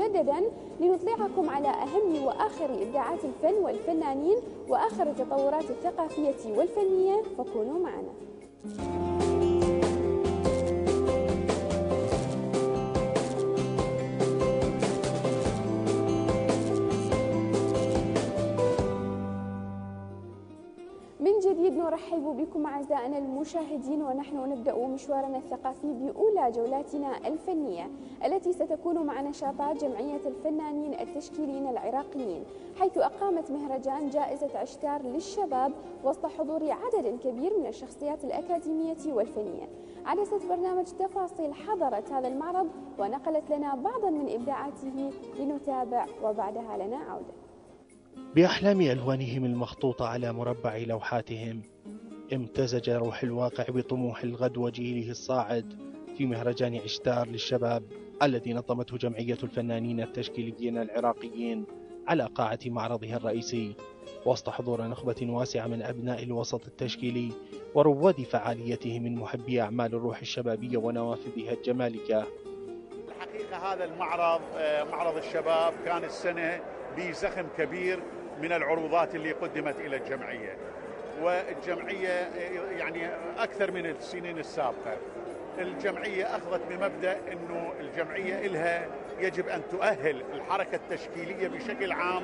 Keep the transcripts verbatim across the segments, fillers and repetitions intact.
مجددا لنطلعكم على أهم وآخر إبداعات الفن والفنانين وآخر التطورات الثقافية والفنية، فكونوا معنا. من جديد نرحب بكم أعزائنا المشاهدين، ونحن نبدأ مشوارنا الثقافي بأولى جولاتنا الفنية التي ستكون مع نشاطات جمعية الفنانين التشكيليين العراقيين، حيث أقامت مهرجان جائزة عشتار للشباب وسط حضور عدد كبير من الشخصيات الأكاديمية والفنية. عدسة برنامج تفاصيل حضرت هذا المعرض ونقلت لنا بعضا من إبداعاته، لنتابع وبعدها لنا عودة. بأحلام ألوانهم المخطوطة على مربع لوحاتهم امتزج روح الواقع بطموح الغد وجيله الصاعد في مهرجان عشتار للشباب الذي نظمته جمعية الفنانين التشكيليين العراقيين على قاعة معرضها الرئيسي، وسط حضور نخبة واسعة من أبناء الوسط التشكيلي ورواد فعاليته من محبي أعمال الروح الشبابية ونوافذها الجمالية. الحقيقة هذا المعرض معرض الشباب كان السنة بزخم كبير من العروضات اللي قدمت إلى الجمعية، والجمعية يعني أكثر من السنين السابقة الجمعية أخذت بمبدأ أنه الجمعية إلها يجب أن تؤهل الحركة التشكيلية بشكل عام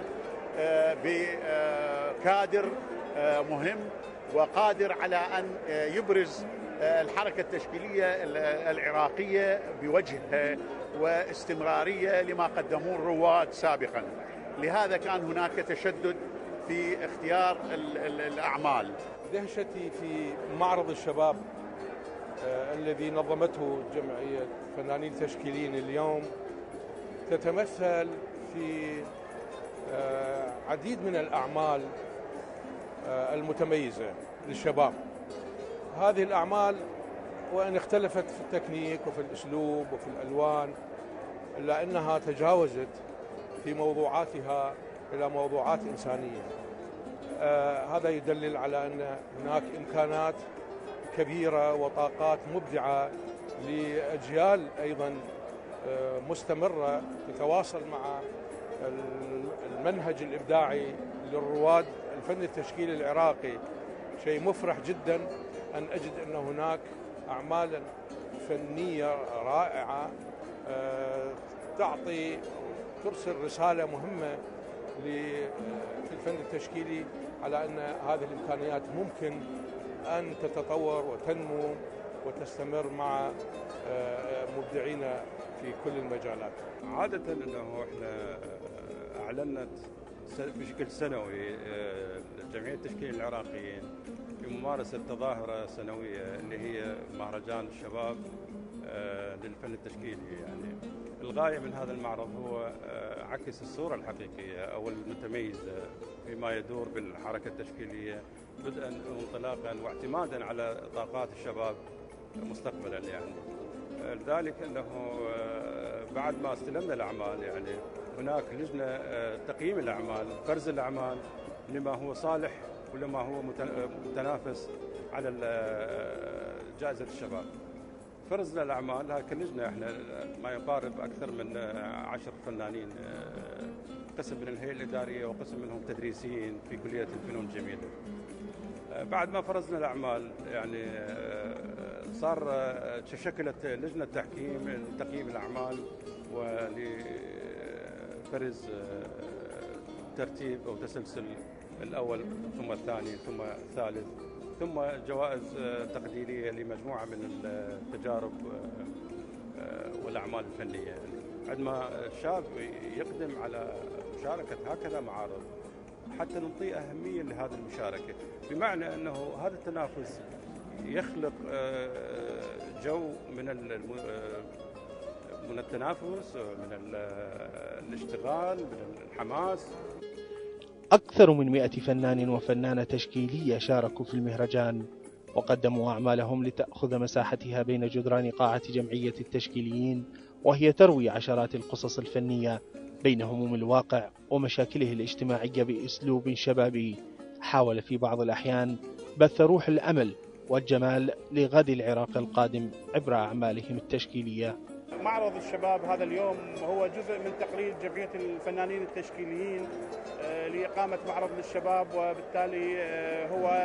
بكادر مهم وقادر على أن يبرز الحركة التشكيلية العراقية بوجهها واستمرارية لما قدموه الرواد سابقا. لهذا كان هناك تشدد في اختيار الأعمال. دهشتي في معرض الشباب آه الذي نظمته جمعية فنانين تشكيليين اليوم تتمثل في آه عديد من الأعمال آه المتميزة للشباب. هذه الأعمال وإن اختلفت في التكنيك وفي الأسلوب وفي الألوان، إلا أنها تجاوزت في موضوعاتها إلى موضوعات إنسانية. آه هذا يدلل على أن هناك إمكانات كبيرة وطاقات مبدعة لأجيال أيضا آه مستمرة تتواصل مع المنهج الإبداعي للرواد الفن التشكيلي العراقي. شيء مفرح جدا أن أجد أن هناك أعمالا فنية رائعة آه تعطي ترسل رسالة مهمة في الفن التشكيلي على أن هذه الإمكانيات ممكن أن تتطور وتنمو وتستمر مع مبدعينا في كل المجالات. عادة أنه إحنا أعلنت بشكل سنوي جمعية التشكيل العراقيين بممارسة تظاهرة سنوية اللي هي مهرجان الشباب للفن التشكيلي. يعني الغاية من هذا المعرض هو عكس الصورة الحقيقية أو المتميزة فيما يدور بالحركة التشكيلية، بدءا وانطلاقا واعتمادا على طاقات الشباب مستقبلا. يعني لذلك أنه بعد ما استلمنا الأعمال يعني هناك لجنة تقييم الأعمال، فرز الأعمال لما هو صالح ولما هو متنافس على جائزة الشباب. فرزنا الأعمال هاي كلجنة احنا ما يقارب أكثر من عشر فنانين، قسم من الهيئة الإدارية وقسم منهم تدريسيين في كلية الفنون الجميلة. بعد ما فرزنا الأعمال يعني صار تشكلت لجنة تحكيم لتقييم الأعمال ولفرز ترتيب أو تسلسل الأول ثم الثاني ثم الثالث ثم جوائز تقديرية لمجموعة من التجارب والأعمال الفنية. عندما الشاب يقدم على مشاركة هكذا معارض حتى نعطي أهمية لهذه المشاركة، بمعنى أنه هذا التنافس يخلق جو من من التنافس، من الاشتغال، من الحماس. أكثر من مئة فنان وفنانة تشكيلية شاركوا في المهرجان وقدموا أعمالهم لتأخذ مساحتها بين جدران قاعة جمعية التشكيليين، وهي تروي عشرات القصص الفنية بين هموم الواقع ومشاكله الاجتماعية بأسلوب شبابي حاول في بعض الأحيان بث روح الأمل والجمال لغد العراق القادم عبر أعمالهم التشكيلية. معرض الشباب هذا اليوم هو جزء من تقرير جمعية الفنانين التشكيليين لإقامة معرض للشباب، وبالتالي هو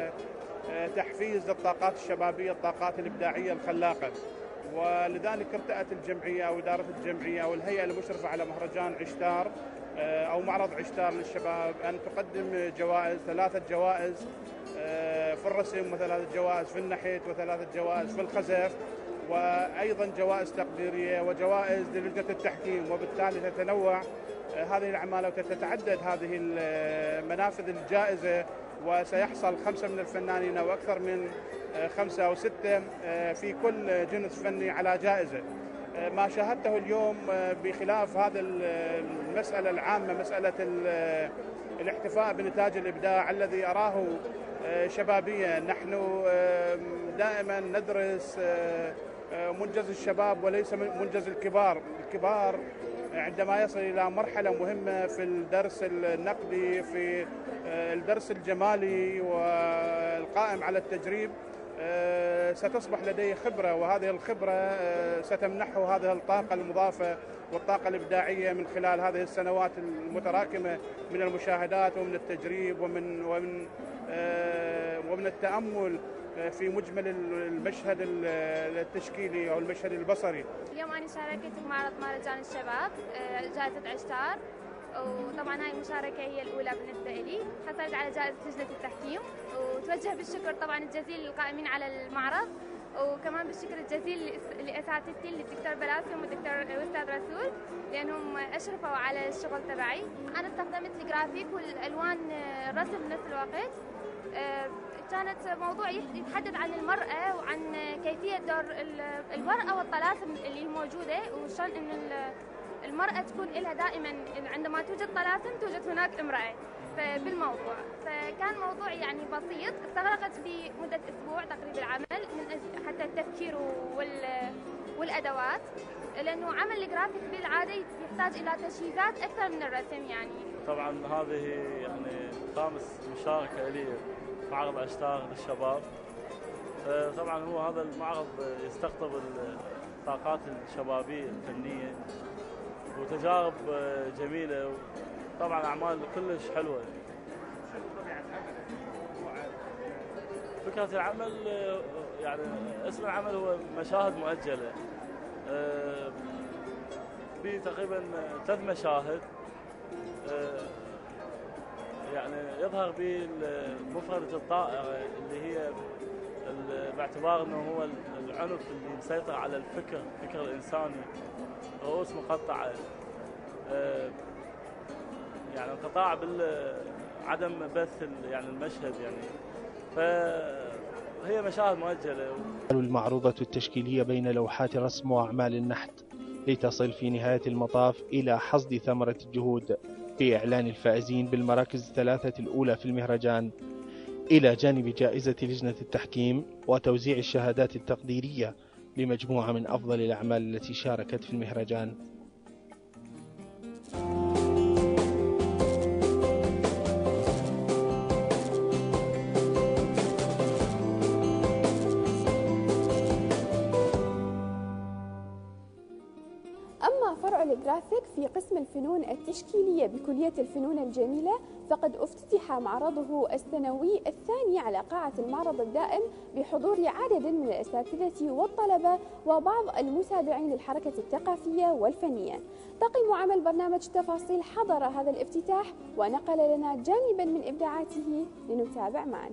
تحفيز للطاقات الشبابية، الطاقات الإبداعية الخلاقة. ولذلك ارتأت الجمعية أو إدارة الجمعية أو الهيئة المشرفة على مهرجان عشتار أو معرض عشتار للشباب أن تقدم جوائز، ثلاثة جوائز في الرسم وثلاثة جوائز في النحت وثلاثة جوائز في الخزف، وأيضا جوائز تقديرية وجوائز للجنة التحكيم. وبالتالي تتنوع هذه الأعمال وتتعدد هذه المنافذ الجائزة، وسيحصل خمسة من الفنانين أو أكثر من خمسة أو ستة في كل جنس فني على جائزة. ما شاهدته اليوم بخلاف هذا المسألة العامة، مسألة الاحتفاء بنتاج الإبداع الذي أراه شبابيا. نحن دائما ندرس منجز الشباب وليس منجز الكبار. الكبار عندما يصل إلى مرحلة مهمة في الدرس النقدي، في الدرس الجمالي والقائم على التجريب، ستصبح لديه خبرة، وهذه الخبرة ستمنحه هذه الطاقة المضافة والطاقة الإبداعية من خلال هذه السنوات المتراكمة من المشاهدات ومن التجريب ومن ومن ومن التأمل في مجمل المشهد التشكيلي أو المشهد البصري. اليوم أنا شاركت بمعرض مهرجان الشباب جائزة عشتار، وطبعا هاي المشاركة هي الأولى بالنسبة لي. حصلت على جائزة لجنة التحكيم، وتوجه بالشكر طبعا الجزيل للقائمين على المعرض، وكمان بالشكر الجزيل لأساتذتي الدكتور بلاسم والدكتور الأستاذ رسول، لأنهم أشرفوا على الشغل تبعي. أنا استخدمت الجرافيك والألوان الرسم بنفس الوقت. كانت موضوع يتحدث عن المرأة وعن كيفية دور المرأة والطلاسم اللي موجودة، وشلون إن المرأة تكون لها دائما عندما توجد طلاسم توجد هناك امرأة بالموضوع. فكان موضوع يعني بسيط، استغرقت في مدة أسبوع تقريبا العمل من حتى التفكير والأدوات، لأنه عمل الجرافيك بالعادة يحتاج إلى تجهيزات أكثر من الرسم. يعني طبعا هذه يعني خامس مشاركة لي معرض عشتار للشباب. طبعا هو هذا المعرض يستقطب الطاقات الشبابية الفنية وتجارب جميلة، وطبعا أعمال كلش حلوة. فكرة العمل يعني اسم العمل هو مشاهد مؤجلة، بتقريبا ثلاث مشاهد يعني يظهر به مفردة الطائرة اللي هي باعتبار انه هو العنف اللي مسيطر على الفكر، الفكر الانساني، رؤوس مقطعة، يعني انقطاع بالعدم بث يعني المشهد، يعني فهي مشاهد مؤجلة. المعروضة التشكيلية بين لوحات رسم وأعمال النحت لتصل في نهاية المطاف إلى حصد ثمرة الجهود في إعلان الفائزين بالمراكز الثلاثة الأولى في المهرجان، إلى جانب جائزة لجنة التحكيم وتوزيع الشهادات التقديرية لمجموعة من أفضل الأعمال التي شاركت في المهرجان. الجرافيك في قسم الفنون التشكيلية بكلية الفنون الجميلة، فقد افتتح معرضه السنوي الثاني على قاعة المعرض الدائم بحضور عدد من الأساتذة والطلبة وبعض المتابعين للحركة الثقافية والفنية. طاقم عمل برنامج تفاصيل حضر هذا الافتتاح ونقل لنا جانبا من إبداعاته لنتابع معا.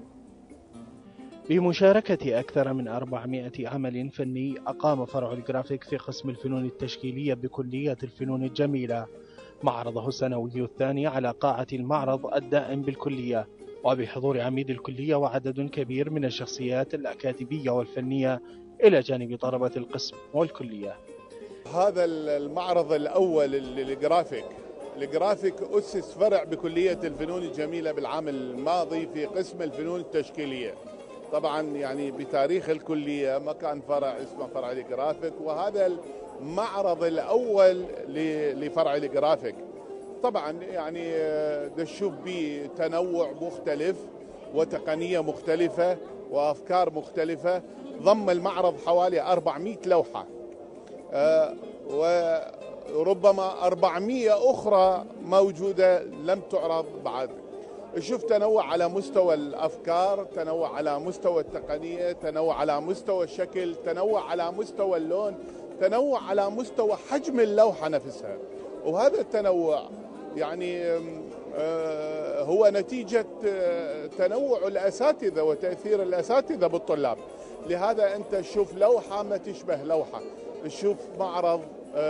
بمشاركة أكثر من أربعمائة عمل فني أقام فرع الجرافيك في قسم الفنون التشكيلية بكلية الفنون الجميلة معرضه السنوي الثاني على قاعة المعرض الدائم بالكلية، وبحضور عميد الكلية وعدد كبير من الشخصيات الأكاديمية والفنية إلى جانب طلبة القسم والكلية. هذا المعرض الأول للجرافيك، الجرافيك أسس فرع بكلية الفنون الجميلة بالعام الماضي في قسم الفنون التشكيلية. طبعا يعني بتاريخ الكلية ما كان فرع اسمه فرع الجرافيك، وهذا المعرض الأول لفرع الجرافيك. طبعا يعني نشوف به تنوع مختلف وتقنية مختلفة وأفكار مختلفة. ضم المعرض حوالي أربعمائة لوحة، وربما أربعمئة أخرى موجودة لم تعرض بعد. شوف تنوع على مستوى الأفكار، تنوع على مستوى التقنية، تنوع على مستوى الشكل، تنوع على مستوى اللون، تنوع على مستوى حجم اللوحة نفسها. وهذا التنوع يعني هو نتيجة تنوع الأساتذة وتأثير الأساتذة بالطلاب. لهذا أنت تشوف لوحة ما تشبه لوحة، تشوف معرض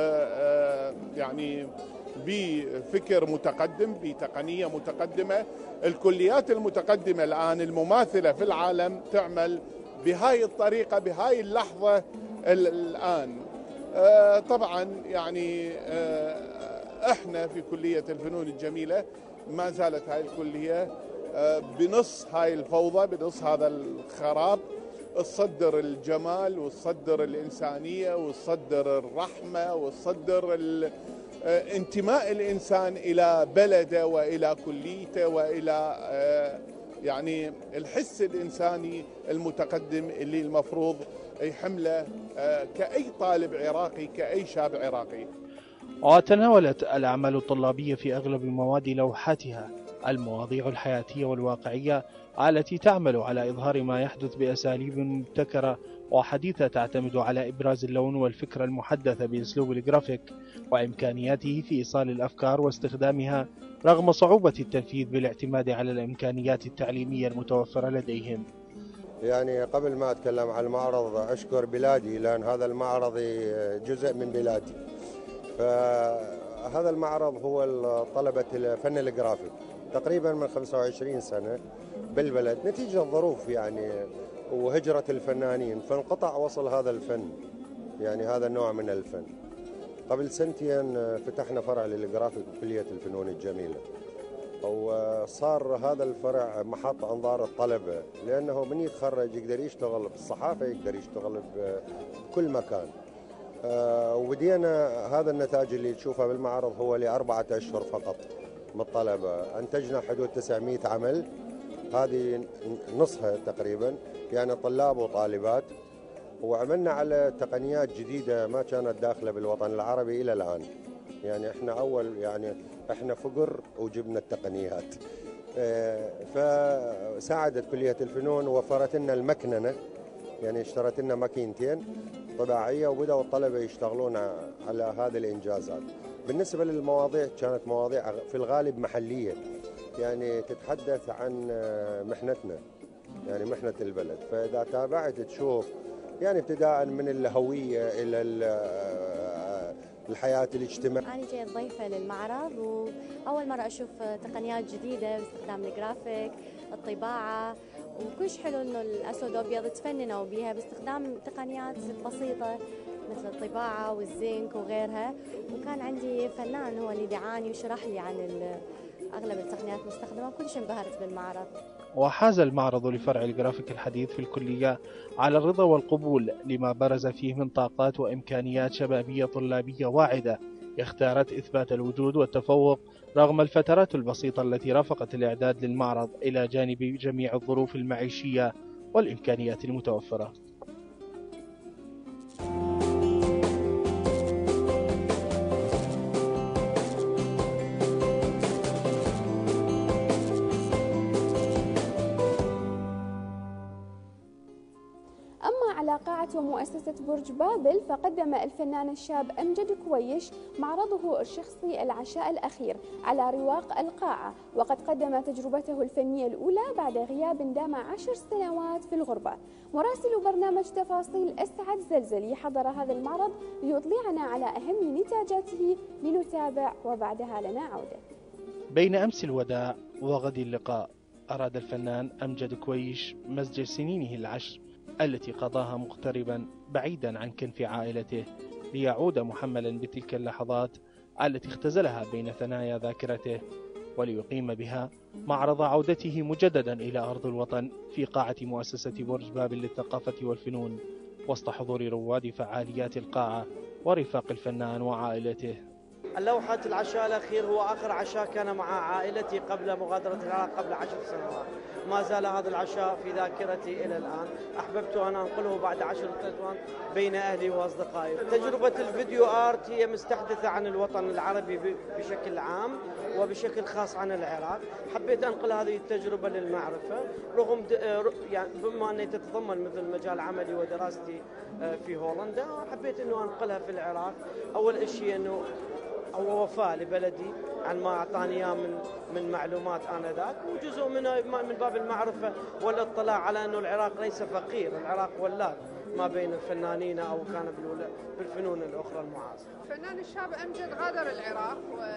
يعني بفكر متقدم، بتقنية متقدمة. الكليات المتقدمة الآن المماثلة في العالم تعمل بهاي الطريقة بهاي اللحظة الآن. طبعا يعني احنا في كلية الفنون الجميلة ما زالت هاي الكلية بنص هاي الفوضى، بنص هذا الخراب، تصدر الجمال وتصدر الإنسانية وتصدر الرحمة وتصدر انتماء الإنسان إلى بلده وإلى كليته وإلى يعني الحس الإنساني المتقدم اللي المفروض يحمله كأي طالب عراقي، كأي شاب عراقي. وتناولت الأعمال الطلابية في أغلب مواد لوحاتها المواضيع الحياتية والواقعية التي تعمل على إظهار ما يحدث بأساليب مبتكرة وحديثة تعتمد على إبراز اللون والفكرة المحدثة بأسلوب الجرافيك وإمكانياته في إيصال الأفكار واستخدامها رغم صعوبة التنفيذ بالاعتماد على الإمكانيات التعليمية المتوفرة لديهم. يعني قبل ما أتكلم عن المعرض أشكر بلادي، لأن هذا المعرض جزء من بلادي. فهذا المعرض هو طلبة الفن الجرافيك تقريبا من خمسة وعشرين سنة بالبلد نتيجة الظروف يعني وهجرة الفنانين، فانقطع وصل هذا الفن، يعني هذا النوع من الفن. قبل سنتين فتحنا فرع للجرافيك بكلية الفنون الجميلة، وصار هذا الفرع محط أنظار الطلبة، لأنه من يتخرج يقدر يشتغل بالصحافة، يقدر يشتغل بكل مكان. أه وبدينا هذا النتاج اللي تشوفه بالمعرض هو لأربعة أشهر فقط من الطلبة. أنتجنا حدود تسعمئة عمل، هذه نصها تقريبا يعني طلاب وطالبات، وعملنا على تقنيات جديدة ما كانت داخلة بالوطن العربي إلى الآن. يعني احنا أول يعني احنا فقر وجبنا التقنيات. أه فساعدت كلية الفنون ووفرت لنا المكننة، يعني اشترت لنا ماكينتين طباعية وبدأوا الطلبة يشتغلون على هذه الإنجازات. بالنسبة للمواضيع كانت مواضيع في الغالب محلية، يعني تتحدث عن محنتنا، يعني محنة البلد. فإذا تابعت تشوف يعني ابتداء من الهوية إلى الحياة الاجتماعية. أنا جيت ضيفة للمعرض وأول مرة أشوف تقنيات جديدة باستخدام الجرافيك، الطباعة، وكلش حلو إنه الأسود وأبيض تفننوا بيها باستخدام تقنيات بسيطة مثل الطباعة والزنك وغيرها. وكان عندي فنان هو اللي دعاني وشرح لي عن أغلب التقنيات المستخدمة، كلش انبهرت بالمعرض. وحاز المعرض لفرع الجرافيك الحديث في الكلية على الرضا والقبول لما برز فيه من طاقات وإمكانيات شبابية طلابية واعدة اختارت إثبات الوجود والتفوق رغم الفترات البسيطة التي رافقت الإعداد للمعرض إلى جانب جميع الظروف المعيشية والإمكانيات المتوفرة. على قاعة ومؤسسة برج بابل، فقدم الفنان الشاب أمجد كويش معرضه الشخصي العشاء الأخير على رواق القاعة، وقد قدم تجربته الفنية الأولى بعد غياب دام عشر سنوات في الغربة. مراسل برنامج تفاصيل أسعد زلزلي حضر هذا المعرض ليطلعنا على أهم نتاجاته، لنتابع وبعدها لنا عودة. بين أمس الوداع وغد اللقاء، أراد الفنان أمجد كويش مزج سنينه العشر التي قضاها مغتربا بعيدا عن كنف عائلته ليعود محملا بتلك اللحظات التي اختزلها بين ثنايا ذاكرته، وليقيم بها معرض عودته مجددا إلى أرض الوطن في قاعة مؤسسة برج بابل للثقافة والفنون، وسط حضور رواد فعاليات القاعة ورفاق الفنان وعائلته. اللوحة العشاء الأخير هو آخر عشاء كان مع عائلتي قبل مغادرة العراق قبل عشر سنوات. ما زال هذا العشاء في ذاكرتي إلى الآن. أحببت أن أنقله بعد عشر سنوات بين أهلي وأصدقائي. تجربة الفيديو آرت هي مستحدثة عن الوطن العربي بشكل عام وبشكل خاص عن العراق. حبيت أنقل هذه التجربة للمعرفة رغم يعني بما أني تتضمن مثل مجال عملي ودراستي في هولندا، حبيت أنه أنقلها في العراق. أول شيء أنه أو وفاء لبلدي عن ما أعطاني إياه من من معلومات آنذاك، وجزء منها من باب المعرفة والاطلاع على أنه العراق ليس فقير، العراق ولاد ما بين الفنانين أو كان بالفنون الأخرى المعاصرة. الفنان الشاب أمجد غادر العراق،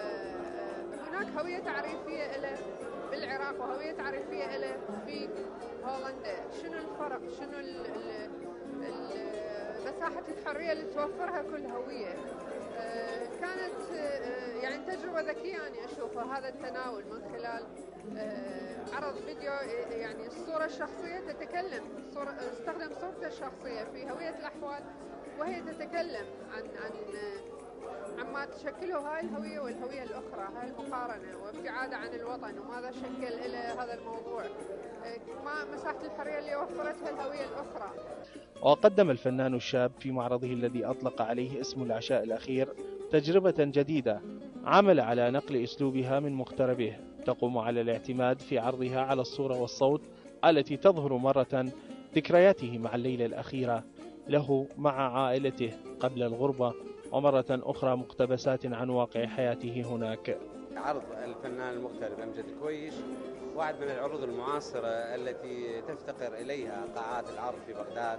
وهناك هوية تعريفية له بالعراق وهوية تعريفية له في هولندا. شنو الفرق؟ شنو ال ال مساحة الحرية اللي توفرها كل هوية؟ كانت يعني تجربة ذكية أنا أشوفها، هذا التناول من خلال عرض فيديو. يعني الصورة الشخصية تتكلم، الصورة استخدم صورته الشخصية في هوية الأحوال وهي تتكلم عن عن عما تشكله هاي الهوية والهوية الأخرى، هاي المقارنة وابتعاده عن الوطن وماذا شكل إلى هذا الموضوع، ما مساحة الحرية اللي وفرتها الهوية الأخرى. وقدم الفنان الشاب في معرضه الذي أطلق عليه اسم العشاء الأخير تجربة جديدة عمل على نقل أسلوبها من مقتربه، تقوم على الاعتماد في عرضها على الصورة والصوت التي تظهر مرة ذكرياته مع الليلة الأخيرة له مع عائلته قبل الغربة، ومرة أخرى مقتبسات عن واقع حياته هناك. عرض الفنان المغترب أمجد كويش واحد من العروض المعاصرة التي تفتقر إليها قاعات العرض في بغداد،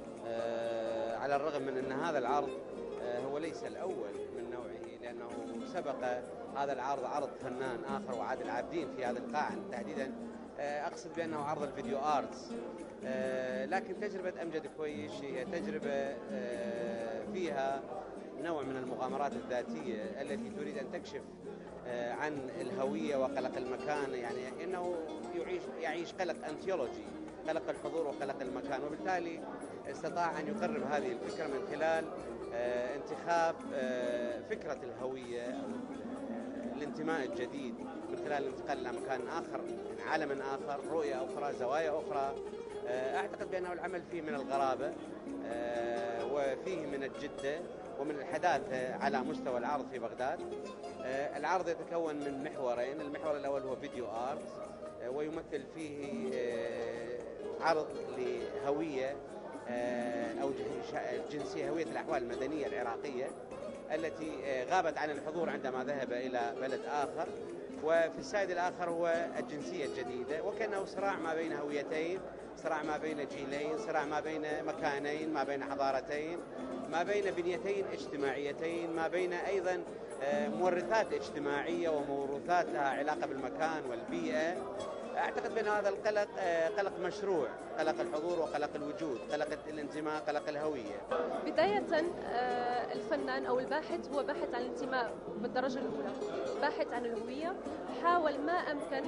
على الرغم من أن هذا العرض هو ليس الأول من نوعه، لأنه سبق هذا العرض عرض فنان آخر وعادل عابدين في هذا القاعة تحديدا، أقصد بأنه عرض الفيديو آرتس. لكن تجربة أمجد كويش هي تجربة فيها نوع من المغامرات الذاتية التي تريد أن تكشف عن الهوية وقلق المكان، يعني إنه يعيش يعيش قلق أنثيولوجي، قلق الحضور وقلق المكان، وبالتالي استطاع أن يقرب هذه الفكرة من خلال انتخاب فكرة الهوية أو الانتماء الجديد من خلال الانتقال إلى مكان آخر، من عالم آخر، رؤية أخرى، زوايا أخرى. أعتقد بأنه العمل فيه من الغرابة وفيه من الجدة ومن الحداثة على مستوى العرض في بغداد. العرض يتكون من محورين، المحور الأول هو فيديو آرت ويمثل فيه عرض لهوية أو جنسية، هوية الأحوال المدنية العراقية التي غابت عن الحضور عندما ذهب إلى بلد آخر، وفي السائد الآخر هو الجنسية الجديدة، وكأنه صراع ما بين هويتين، صراع ما بين جيلين، صراع ما بين مكانين، ما بين حضارتين، ما بين بنيتين اجتماعيتين، ما بين أيضا مورثات اجتماعية وموروثات لها علاقة بالمكان والبيئة. أعتقد بأن هذا القلق قلق مشروع، قلق الحضور وقلق الوجود، قلق الانتماء، قلق الهوية. بداية الفنان أو الباحث هو باحث عن الانتماء بالدرجة الأولى، باحث عن الهوية، حاول ما أمكن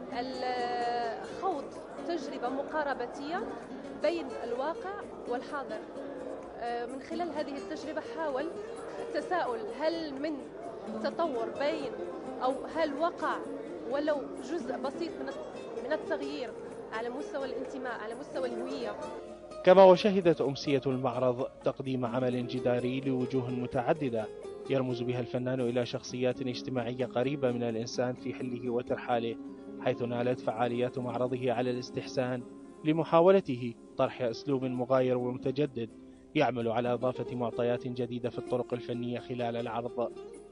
خوض تجربة مقاربتية بين الواقع والحاضر. من خلال هذه التجربة حاول التساؤل، هل من تطور بين أو هل وقع ولو جزء بسيط من من التغيير على مستوى الانتماء، على مستوى الهوية. كما وشهدت أمسية المعرض تقديم عمل جداري لوجوه متعددة يرمز بها الفنان إلى شخصيات اجتماعية قريبة من الإنسان في حله وترحاله، حيث نالت فعاليات معرضه على الاستحسان لمحاولته طرح أسلوب مغاير ومتجدد يعمل على إضافة معطيات جديدة في الطرق الفنية خلال العرض.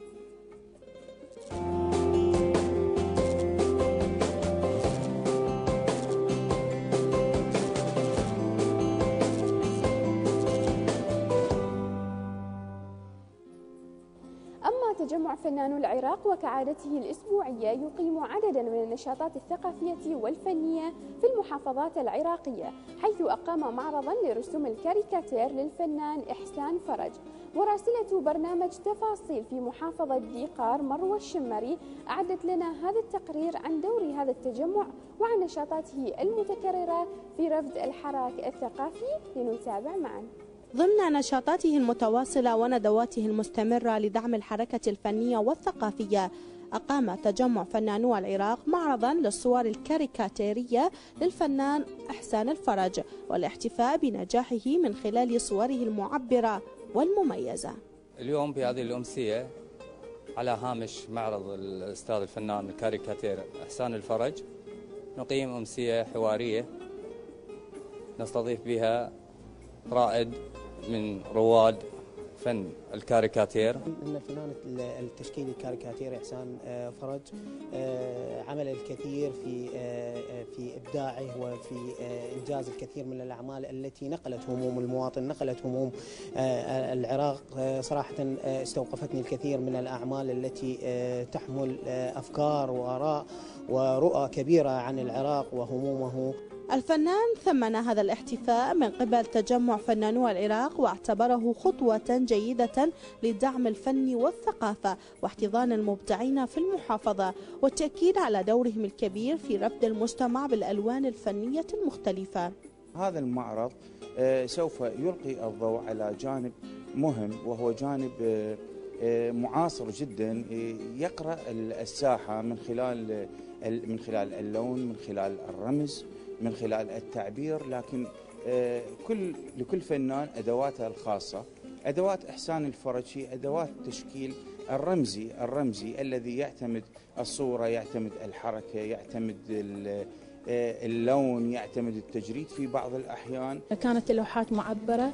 تجمع فنان العراق وكعادته الأسبوعية يقيم عددا من النشاطات الثقافية والفنية في المحافظات العراقية، حيث أقام معرضا لرسوم الكاريكاتير للفنان إحسان فرج. مراسلة برنامج تفاصيل في محافظة ديقار مروى الشمري أعدت لنا هذا التقرير عن دور هذا التجمع وعن نشاطاته المتكررة في رفد الحراك الثقافي، لنتابع معا. ضمن نشاطاته المتواصلة وندواته المستمرة لدعم الحركة الفنية والثقافية، أقام تجمع فنانو العراق معرضا للصور الكاريكاتيرية للفنان إحسان الفرج والاحتفاء بنجاحه من خلال صوره المعبرة والمميزة. اليوم بهذه الأمسية على هامش معرض الأستاذ الفنان الكاريكاتير إحسان الفرج نقيم أمسية حوارية نستضيف بها رائد من رواد فن الكاريكاتير. ان الفنان التشكيلي الكاريكاتير إحسان فرج عمل الكثير في في ابداعه وفي انجاز الكثير من الاعمال التي نقلت هموم المواطن، نقلت هموم العراق. صراحه استوقفتني الكثير من الاعمال التي تحمل افكار واراء ورؤى كبيره عن العراق وهمومه. الفنان ثمن هذا الاحتفاء من قبل تجمع فنانو العراق واعتبره خطوة جيدة لدعم الفن والثقافة واحتضان المبدعين في المحافظة والتأكيد على دورهم الكبير في رفد المجتمع بالألوان الفنية المختلفة. هذا المعرض سوف يلقي الضوء على جانب مهم وهو جانب معاصر جدا يقرأ الساحة من خلال من خلال اللون، من خلال الرمز، من خلال التعبير، لكن كل لكل فنان أدواته الخاصة. أدوات إحسان الفرج هي أدوات التشكيل الرمزي الرمزي الذي يعتمد الصورة، يعتمد الحركة، يعتمد اللون، يعتمد التجريد في بعض الأحيان. كانت اللوحات معبرة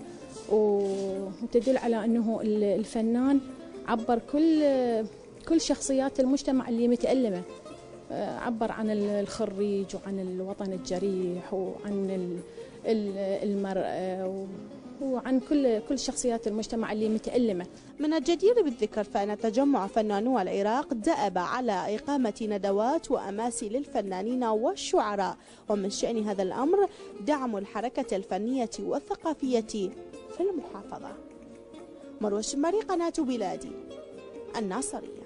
وتدل على أنه الفنان عبر كل كل شخصيات المجتمع اللي متألمة، عبر عن الخريج وعن الوطن الجريح وعن المرأة وعن كل كل شخصيات المجتمع اللي متألمة. من الجدير بالذكر فإن تجمع فنانو العراق دأب على إقامة ندوات وأماسي للفنانين والشعراء، ومن شأن هذا الأمر دعم الحركة الفنية والثقافية في المحافظة. مروة الشماري، قناة بلادي، الناصرية.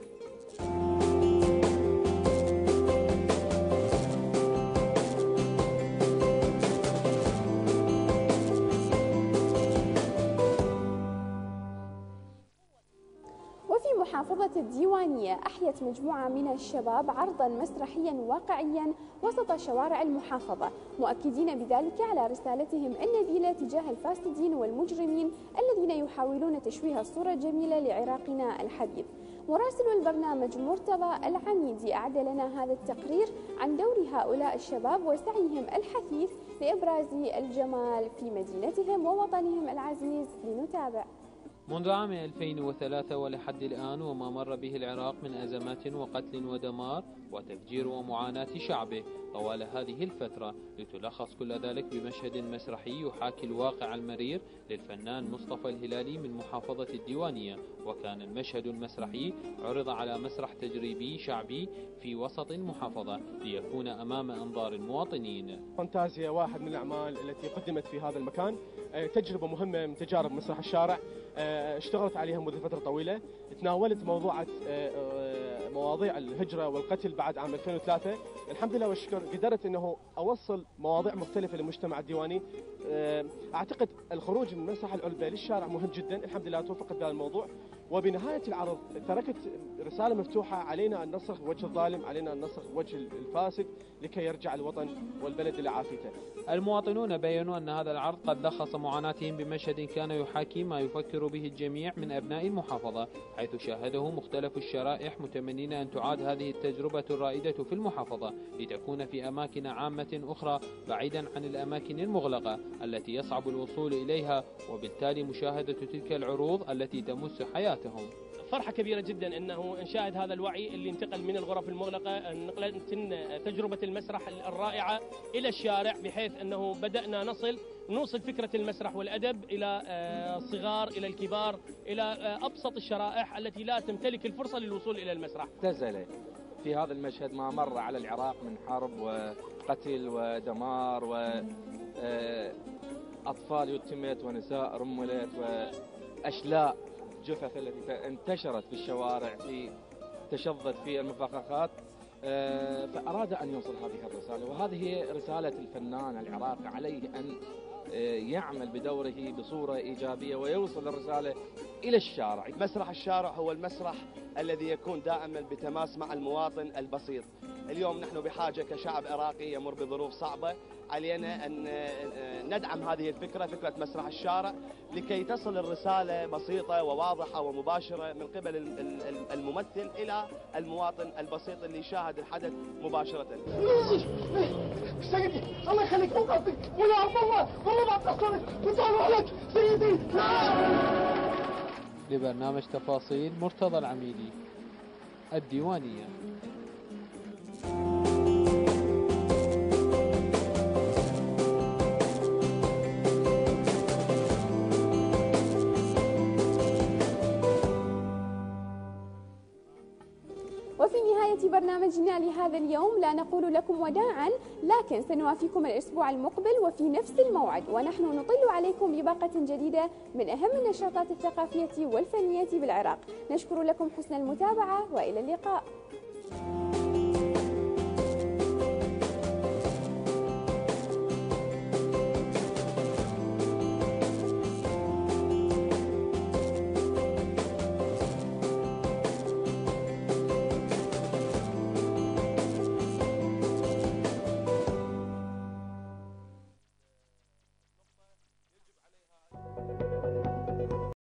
محافظة الديوانية أحيت مجموعة من الشباب عرضا مسرحيا واقعيا وسط شوارع المحافظة، مؤكدين بذلك على رسالتهم النبيلة تجاه الفاسدين والمجرمين الذين يحاولون تشويه الصورة الجميلة لعراقنا الحبيب. مراسل البرنامج مرتضى العميدي أعد لنا هذا التقرير عن دور هؤلاء الشباب وسعيهم الحثيث لإبراز الجمال في مدينتهم ووطنهم العزيز. لنتابع. منذ عام ألفين وثلاثة ولحد الآن وما مر به العراق من أزمات وقتل ودمار وتفجير ومعاناة شعبه طوال هذه الفترة، لتلخص كل ذلك بمشهد مسرحي يحاكي الواقع المرير للفنان مصطفى الهلالي من محافظة الديوانية. وكان المشهد المسرحي عرض على مسرح تجريبي شعبي في وسط المحافظة ليكون أمام أنظار المواطنين. فانتازيا واحد من الأعمال التي قدمت في هذا المكان، تجربة مهمة من تجارب مسرح الشارع اشتغلت عليها منذ فترة طويلة. تناولت موضوع مواضيع الهجرة والقتل بعد عام ألفين وثلاثة. الحمد لله والشكر قدرت انه اوصل مواضيع مختلفة للمجتمع الديواني. اعتقد الخروج من مسرح العلبة للشارع مهم جدا، الحمد لله توفقت بهذا الموضوع. وبنهاية العرض تركت رسالة مفتوحة: علينا أن نصرخ وجه الظالم، علينا أن نصرخ وجه الفاسد لكي يرجع الوطن والبلد إلى عافيته. المواطنون بيّنوا أن هذا العرض قد لخص معاناتهم بمشهد كان يحاكي ما يفكر به الجميع من أبناء المحافظة، حيث شاهده مختلف الشرائح متمنين أن تعاد هذه التجربة الرائدة في المحافظة لتكون في أماكن عامة أخرى بعيدا عن الأماكن المغلقة التي يصعب الوصول إليها، وبالتالي مشاهدة تلك العروض التي تمس حياتهم. فرحة كبيرة جدا أنه نشاهد هذا الوعي اللي انتقل من الغرف المغلقة، نقلت تجربة المسرح الرائعة إلى الشارع، بحيث أنه بدأنا نصل نوصل فكرة المسرح والأدب إلى الصغار، إلى الكبار، إلى أبسط الشرائح التي لا تمتلك الفرصة للوصول إلى المسرح. اختزل في هذا المشهد ما مر على العراق من حرب وقتل ودمار وأطفال يتمت ونساء رملت وأشلاء جثث التي انتشرت في الشوارع، في تشظت في المفخخات. فأراد أن يوصل هذه الرسالة، وهذه هي رسالة الفنان العراقي. عليه أن يعمل بدوره بصورة إيجابية ويوصل الرسالة إلى الشارع. مسرح الشارع هو المسرح الذي يكون دائما بتماس مع المواطن البسيط. اليوم نحن بحاجة كشعب عراقي يمر بظروف صعبة، علينا أن ندعم هذه الفكرة، فكرة مسرح الشارع، لكي تصل الرسالة بسيطة وواضحة ومباشرة من قبل الممثل إلى المواطن البسيط اللي يشاهد الحدث مباشرة. سيدي الله يخليك اوقاتك ويا عبد الله والله ما تقصرت وتعالوا لك سيدي. لبرنامج تفاصيل مرتضى العميدي، الديوانية. وفي نهاية برنامجنا لهذا اليوم لا نقول لكم وداعا، لكن سنوافيكم الأسبوع المقبل وفي نفس الموعد، ونحن نطل عليكم بباقة جديدة من أهم النشاطات الثقافية والفنية بالعراق. نشكر لكم حسن المتابعة وإلى اللقاء.